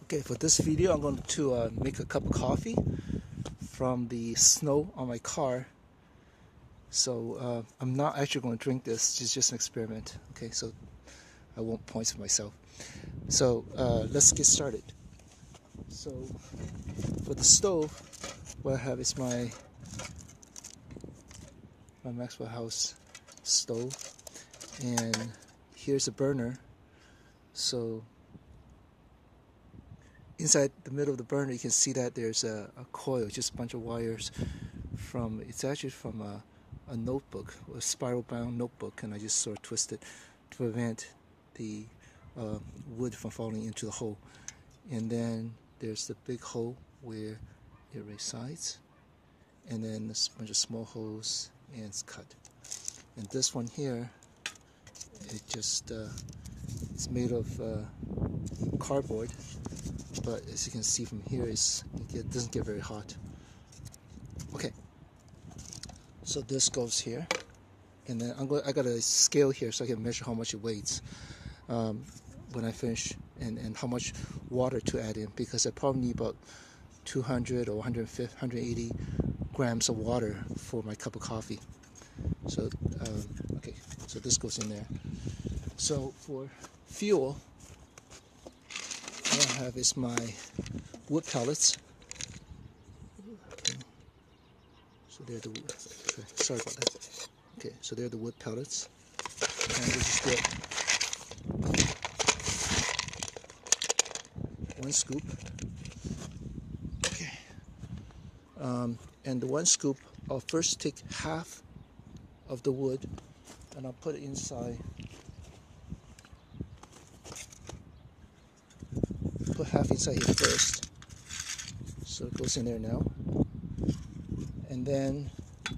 Okay, for this video I'm going to make a cup of coffee from the snow on my car. So I'm not actually going to drink this, it's just an experiment. Okay, so I won't point for myself. So let's get started. So for the stove, what I have is my Maxwell House stove, and here's a burner. So inside the middle of the burner, you can see that there's a coil, just a bunch of wires from, it's actually from a notebook, a spiral bound notebook, and I just sort of twist it to prevent the wood from falling into the hole. And then there's the big hole where it resides, and then a bunch of small holes, and it's cut. And this one here, it just it's made of cardboard, but as you can see from here, it doesn't get very hot. Okay, so this goes here, and then I got a scale here so I can measure how much it weighs when I finish, and how much water to add in, because I probably need about 200 or 150, 180 grams of water for my cup of coffee. So okay, so this goes in there. So for fuel, all I have is my wood pellets. Okay. So they're the wood. Okay, sorry about that. Okay, so they're the wood pellets, and we just get 1 scoop. Okay, and the 1 scoop, I'll first take half of the wood, and I'll put it inside. Put half inside here first, so it goes in there now. And then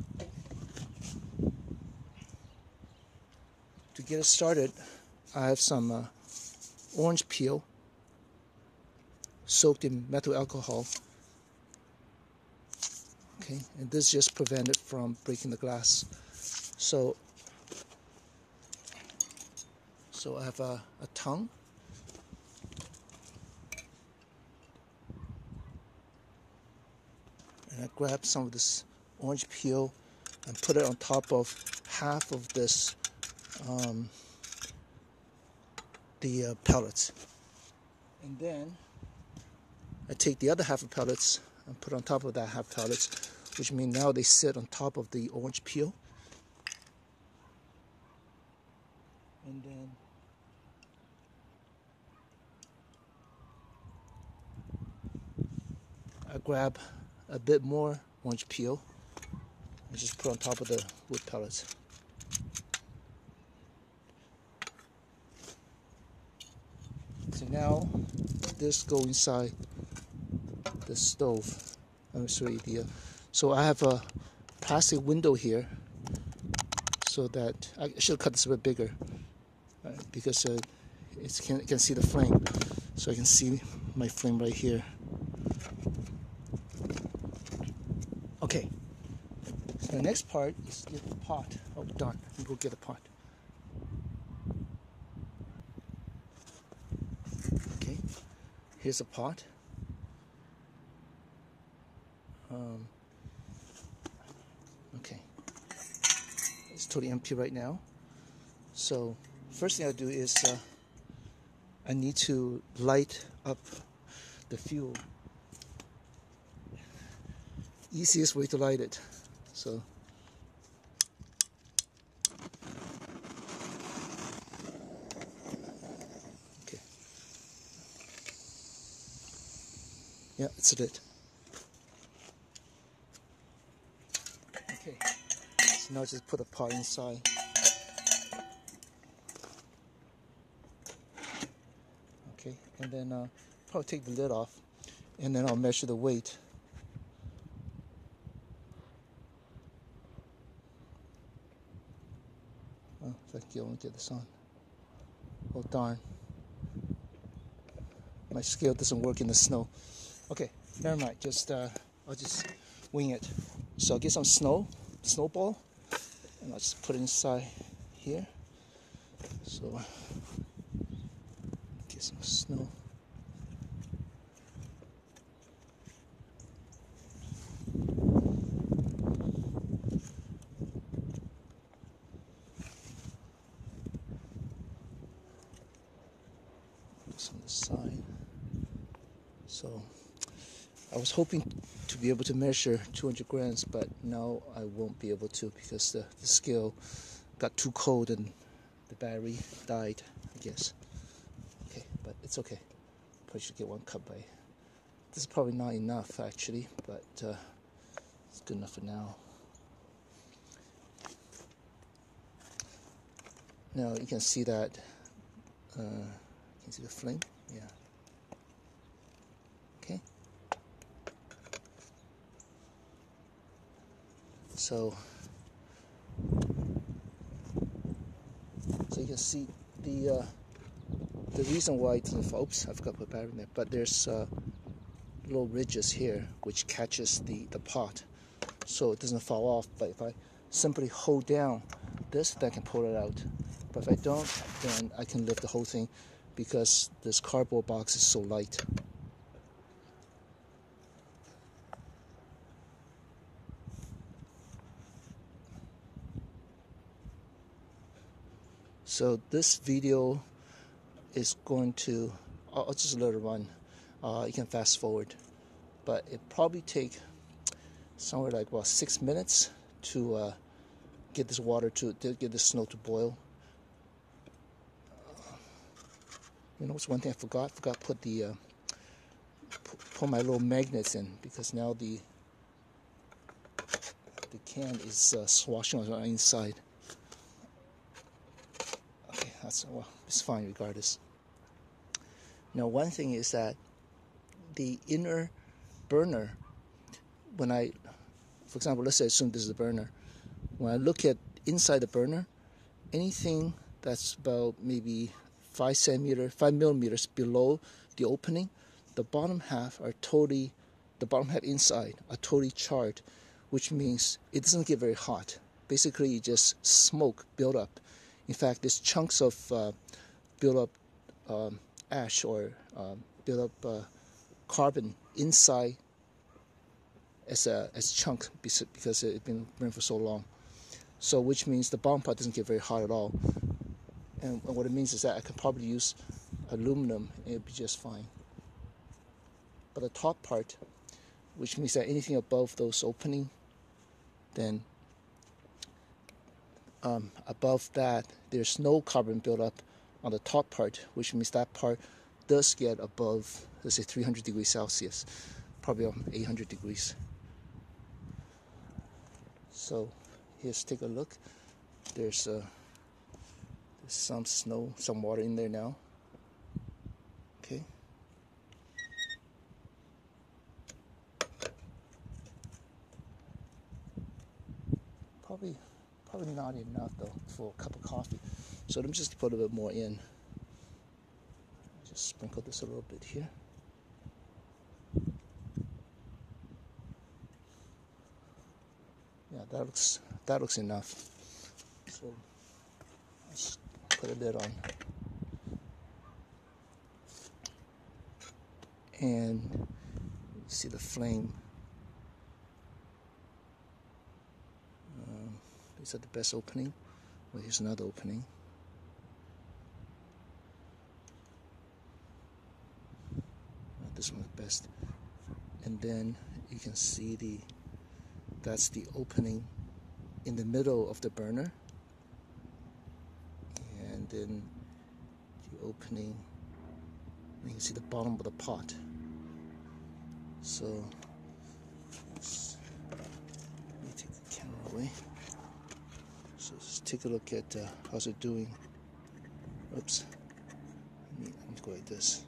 to get it started, I have some orange peel soaked in methyl alcohol. Okay, and this just prevents it from breaking the glass. So I have a tongue. And I grab some of this orange peel and put it on top of half of this, the pellets. And then I take the other half of pellets and put on top of that half pellets, which means now they sit on top of the orange peel. And then I grab a bit more orange peel and just put on top of the wood pellets. So now this goes inside the stove. Let me show you the. So I have a plastic window here, so that I should cut this a bit bigger, because it can see the flame. So I can see my flame right here. Okay. So the next part is get the pot. Oh darn! Let me go get a pot. Okay. Here's a pot. Okay. It's totally empty right now. So first thing I do is I need to light up the fuel. Easiest way to light it. So okay. Yeah, it's lit. Okay. So now just put the pot inside. Okay, and then probably take the lid off, and then I'll measure the weight. Oh, if I can only get this on. Oh darn. My scale doesn't work in the snow. Okay, never mind. I'll just wing it. So I'll get some snowball, and I'll just put it inside here. So get some snow. It's on the side. So I was hoping to be able to measure 200 grams, but now I won't be able to because the scale got too cold and the battery died, I guess. Okay, but it's okay. Probably should get one cup by. This is probably not enough actually, but it's good enough for now. Now you can see that. You can see the flame. Yeah. Okay. So you can see the reason why it doesn't fall. Oops, I forgot to put battery in there. But there's little ridges here which catches the pot, so it doesn't fall off. But if I simply hold down this, then I can pull it out. But if I don't, then I can lift the whole thing because this cardboard box is so light. So this video is going to, I'll just let it run. You can fast forward, but it probably take somewhere like about 6 minutes to get this water to get the snow to boil. You know, what's one thing I forgot? Forgot to put the put my little magnets in, because now the can is swashing on the inside. Okay, well, it's fine regardless. Now, one thing is that the inner burner, when for example, let's say assume this is the burner. When I look at inside the burner, anything that's about maybe 5 millimeters below the opening, the bottom half inside are totally charred, which means it doesn't get very hot. Basically, just smoke build up. In fact, there's chunks of build up ash or build up carbon inside as chunks because it's been burned for so long. So which means the bottom part doesn't get very hot at all. And what it means is that I can probably use aluminum and it'll be just fine. But the top part, which means that anything above those opening, then above that there's no carbon buildup on the top part, which means that part does get above, let's say 300 degrees Celsius, probably 800 degrees. So here's take a look. There's some snow, some water in there now. Okay. Probably not enough though for a cup of coffee. So let me just put a bit more in. Just sprinkle this a little bit here. Yeah, that looks enough. So let's put a lid on. And you see the flame. Is that the best opening? Well, here's another opening. This one's best. And then you can see that's the opening in the middle of the burner. And then the opening, you can see the bottom of the pot. So let me take the camera away. So let's take a look at how's it doing. Oops. Let me go like this.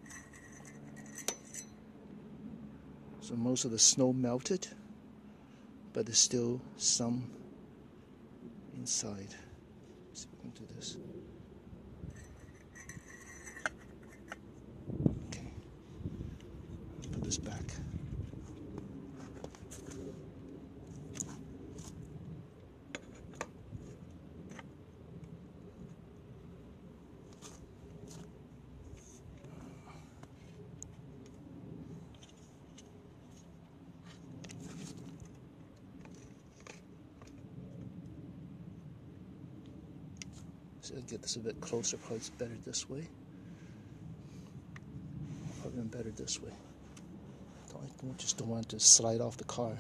So most of the snow melted, but there's still some inside. Let's see if we can do this. Okay. Put this back. So I'll get this a bit closer, probably it's better this way. even better this way. I just don't want it to slide off the car.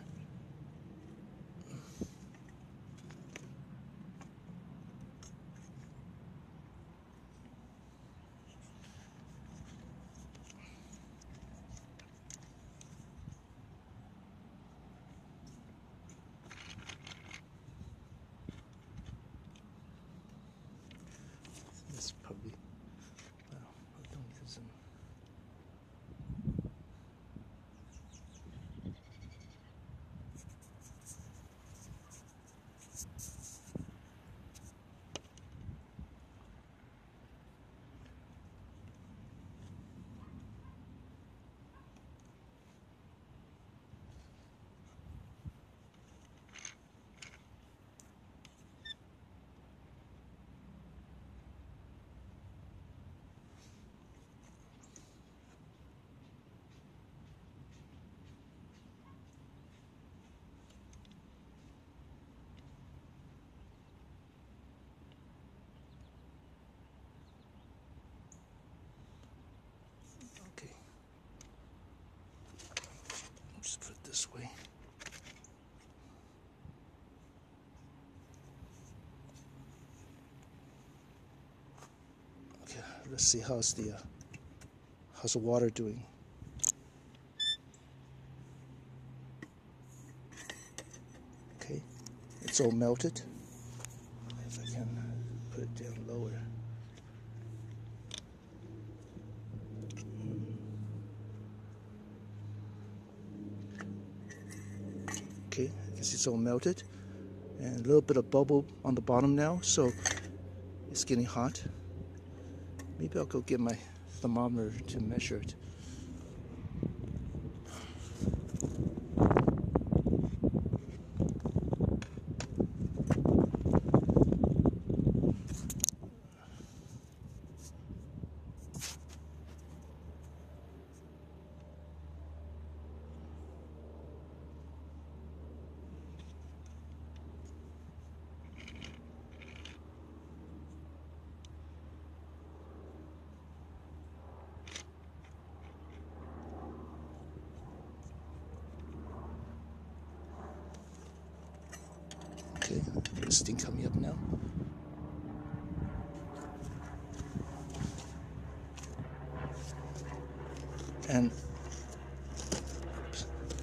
This probably, well, I don't need some. Okay. Just put it this way. Okay, let's see how's the water doing. Okay, it's all melted. If I can put it down lower. Okay, I can see it's all melted, and a little bit of bubble on the bottom now, so it's getting hot. Maybe I'll go get my thermometer to measure it. Okay, this thing coming up now. And oops.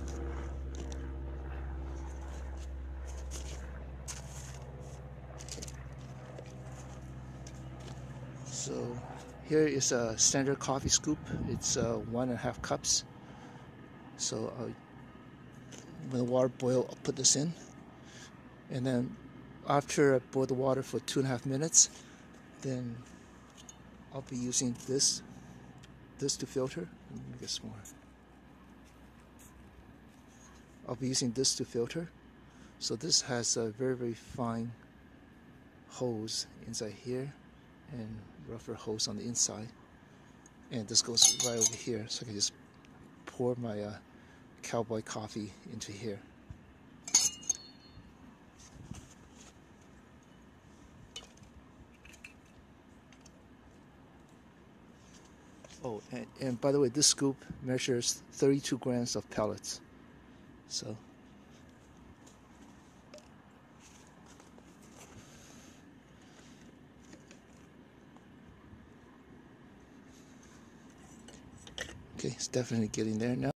So here is a standard coffee scoop. It's 1.5 cups. So when the water boils, I'll put this in, and then after I boil the water for 2.5 minutes, then I'll be using this to filter. Let me get some more. I'll be using this to filter. So this has a very, very fine hose inside here and rougher hose on the inside, and this goes right over here, so I can just pour my cowboy coffee into here. Oh, and by the way, this scoop measures 32 grams of pellets. So okay, it's definitely getting there now.